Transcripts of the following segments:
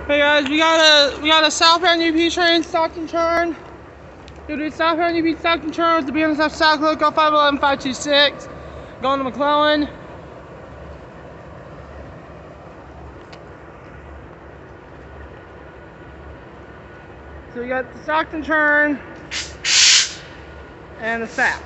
Hey guys, we got a southbound UP train, Stockton turn. Gonna do southbound UP Stockton turn with the BNSF South Local 511-526. Going to McClellan. So we got the Stockton turn and the Sac.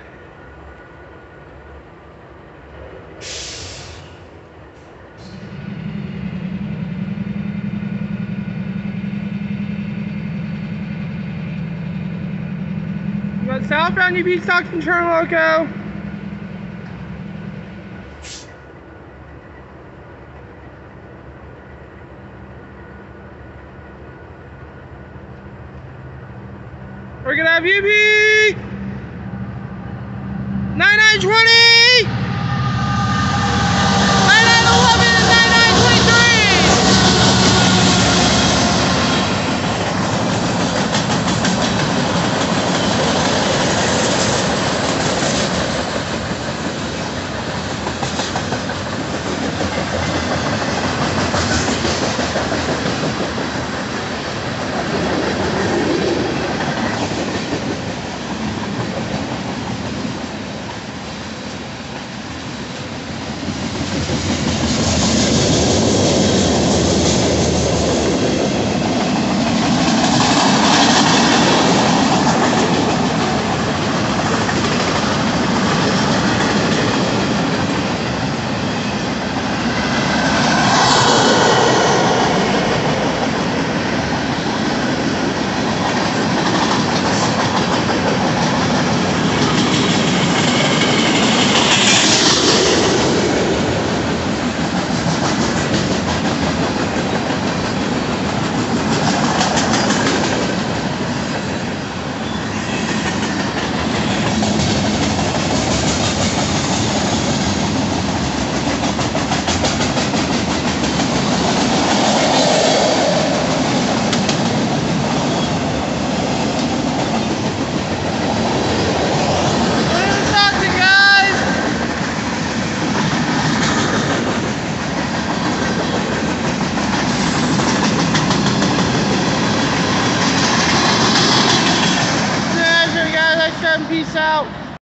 We got southbound UP Stockton turn loco. We're gonna have UP 9920.